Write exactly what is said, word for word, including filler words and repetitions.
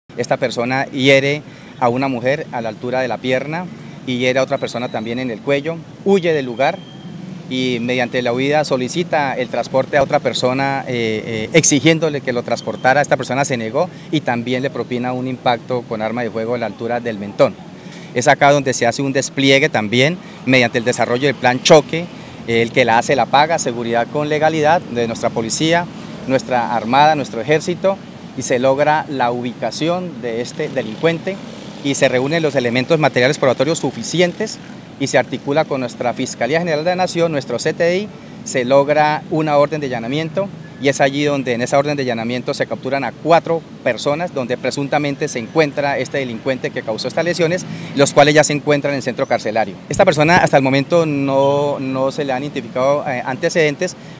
Esta persona hiere a una mujer a la altura de la pierna y hiere a otra persona también en el cuello, huye del lugar y mediante la huida solicita el transporte a otra persona eh, eh, exigiéndole que lo transportara. Esta persona se negó y también le propina un impacto con arma de fuego a la altura del mentón. Es acá donde se hace un despliegue también mediante el desarrollo del plan choque, el que la hace la paga, seguridad con legalidad de nuestra policía, nuestra armada, nuestro ejército, y se logra la ubicación de este delincuente y se reúnen los elementos materiales probatorios suficientes y se articula con nuestra Fiscalía General de la Nación, nuestro C T I, se logra una orden de allanamiento y es allí donde en esa orden de allanamiento se capturan a cuatro personas donde presuntamente se encuentra este delincuente que causó estas lesiones, los cuales ya se encuentran en el centro carcelario. Esta persona hasta el momento no, no se le han identificado eh, antecedentes,